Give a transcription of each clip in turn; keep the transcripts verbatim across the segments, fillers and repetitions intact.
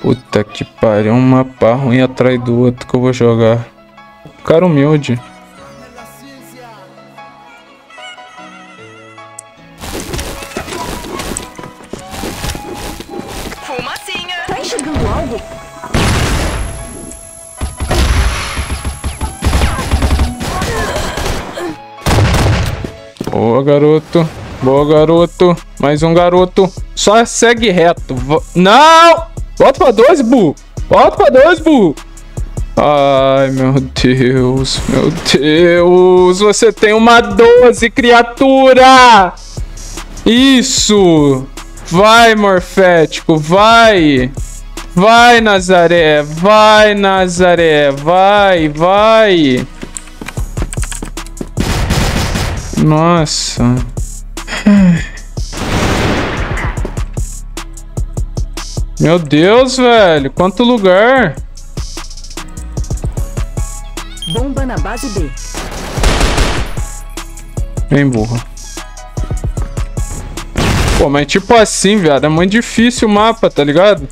Puta que pariu, um mapa ruim atrás do outro que eu vou jogar. Cara humilde. Fumacinha! Tá enxergando algo? Boa, garoto. Boa, garoto. Mais um garoto. Só segue reto. Vo Não! Volta pra dois, burro. Volta pra dois, burro. Ai, meu Deus. Meu Deus. Você tem uma doze, criatura. Isso. Vai, morfético. Vai. Vai, Nazaré. Vai, Nazaré. Vai, vai. Nossa. Meu Deus, velho. Quanto lugar. Bomba na base B. Vem, burro. Pô, mas tipo assim, viado. É muito difícil o mapa, tá ligado?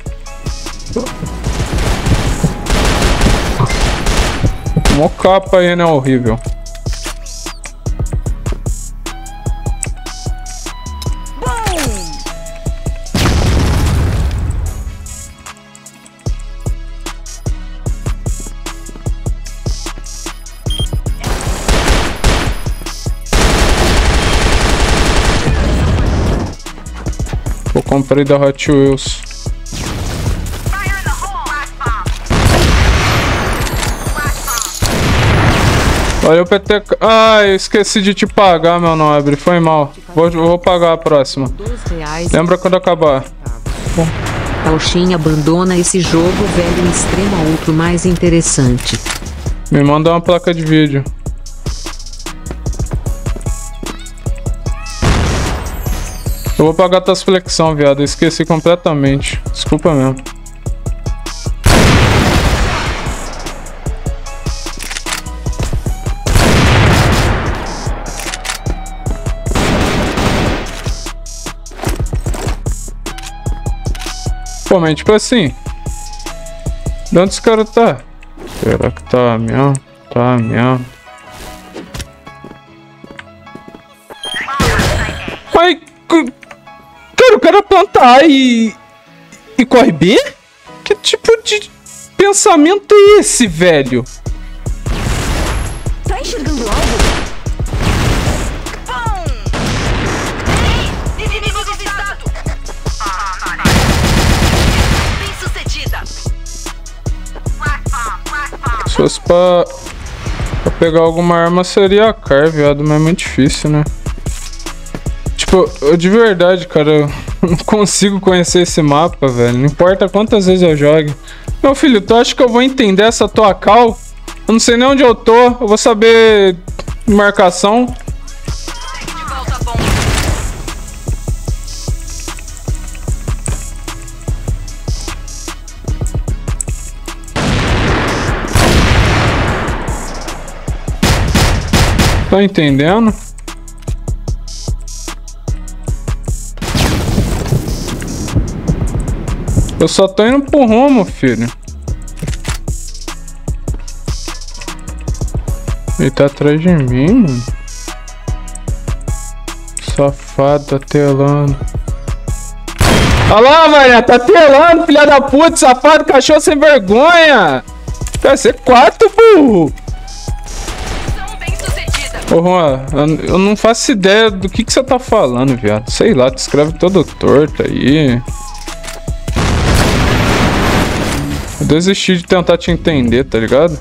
Mó capa aí, né? Horrível. Eu comprei da Hot Wheels. Olha o P T K. Ah, eu esqueci de te pagar, meu nobre. Foi mal. Vou, vou pagar a próxima. Lembra quando acabar. Auchin abandona esse jogo, velho, extremo a outro mais interessante. Me manda uma placa de vídeo. Eu vou pagar tuas flexão, viado. Eu esqueci completamente. Desculpa mesmo. Pô, mas tipo assim. De onde esse cara tá? Será que tá mesmo? Tá mesmo. Ai, cara, o cara planta A e, e corre B? Que tipo de pensamento é esse, velho? Tá enxergando algo? Se fosse pra, pra pegar alguma arma seria a Car, viado, mas é muito difícil, né? Tipo, eu de verdade, cara, eu não consigo conhecer esse mapa, velho. Não importa quantas vezes eu jogue. Meu filho, tu acha que eu vou entender essa tua call? Eu não sei nem onde eu tô, eu vou saber marcação. Tá entendendo? Eu só tô indo pro rumo, filho. Ele tá atrás de mim, mano. Safado, tá telando. Olha lá, Maria, tá telando, filha da puta, safado, cachorro sem vergonha. Vai ser quatro, burro. Ô, Juan, eu não faço ideia do que que você tá falando, viado. Sei lá, tu escreve todo torto aí. Eu desisti de tentar te entender, tá ligado?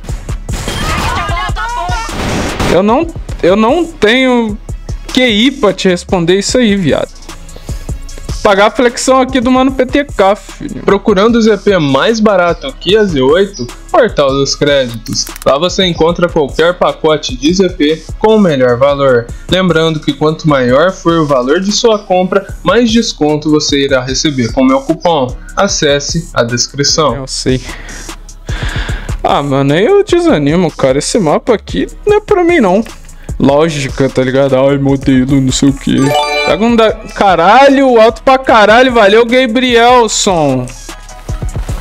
Eu não, eu não tenho Q I pra te responder isso aí, viado. Pagar a flexão aqui do mano P T K, filho. Procurando o Z P mais barato que a Z oito? Portal dos Créditos. Lá você encontra qualquer pacote de Z P com o melhor valor. Lembrando que quanto maior for o valor de sua compra, mais desconto você irá receber com o meu cupom. Acesse a descrição. Eu sei. Ah, mano, aí eu desanimo, cara. Esse mapa aqui não é pra mim, não. Lógica, tá ligado? Ai, modelo, não sei o que. Pega um da... Caralho, alto pra caralho. Valeu, Gabrielson.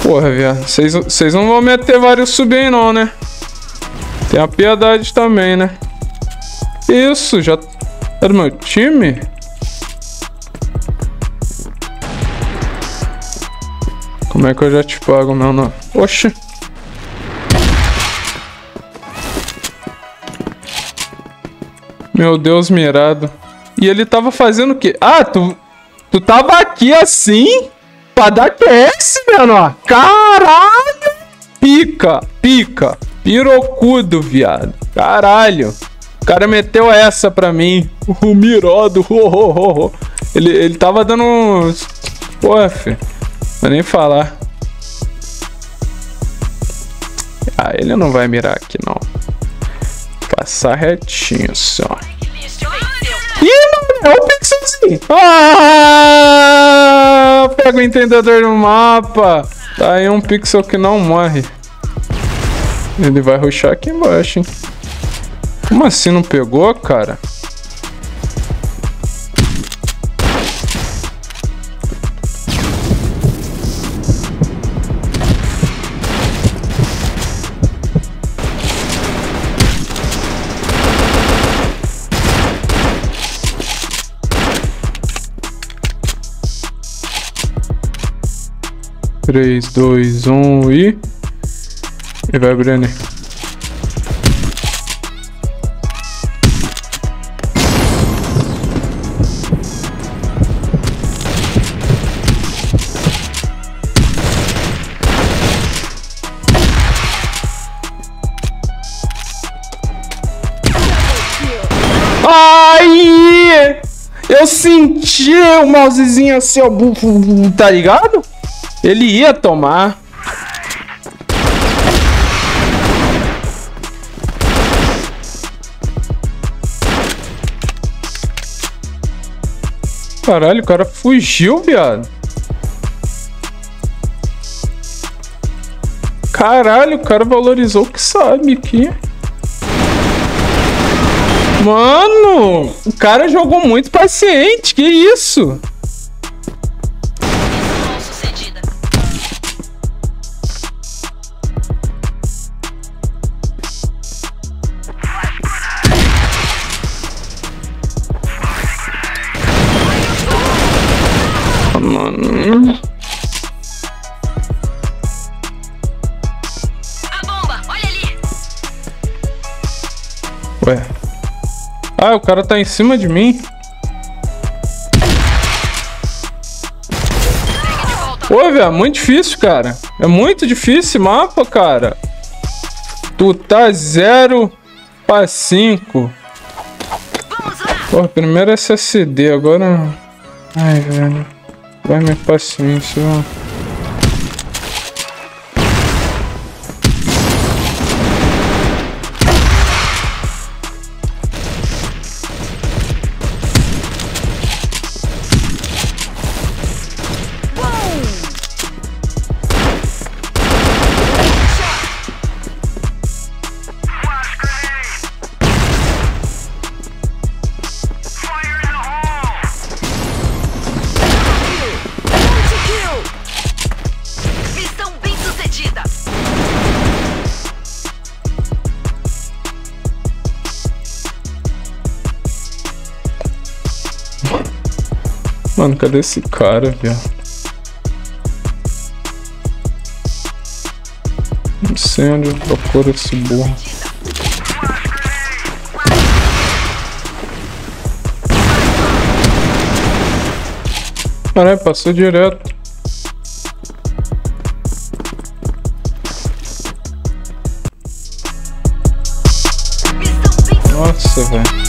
Porra, viado. Vocês não vão meter vários sub aí não, né? Tem a piedade também, né? Isso, já... É do meu time? Como é que eu já te pago, meu nome? Oxi. Meu Deus, mirado. E ele tava fazendo o quê? Ah, tu... Tu tava aqui assim... Pra dar Q S, mano. Caralho. Pica, pica. Pirocudo, viado. Caralho. O cara meteu essa pra mim. O mirado. Oh, oh, oh, oh. Ele, ele tava dando uns... Pô, filho. Vou nem falar. Ah, ele não vai mirar aqui, não. Passar retinho, só. Ih, mano, é o pixelzinho. Ah, pega o entendedor do mapa. Tá aí um pixel que não morre. Ele vai rushar aqui embaixo, hein. Como assim não pegou, cara? três, dois, um e... E vai, Brenner. Ai! Eu senti o mousezinho assim, ó, tá ligado? Ele ia tomar. Caralho, o cara fugiu, viado. Caralho, o cara valorizou o que sabe aqui. Mano, o cara jogou muito paciente. Que isso? Mano. A bomba, olha ali. Ué. Ah, o cara tá em cima de mim. Pô, velho, muito difícil, cara. É muito difícil esse mapa, cara. Tu tá zero pra cinco. Pô, primeiro S S D, agora... Ai, velho. Vai minha paciência, ó. Mano, cadê esse cara, viado? Não sei onde eu procuro esse burro. Caralho, passou direto. Nossa, velho.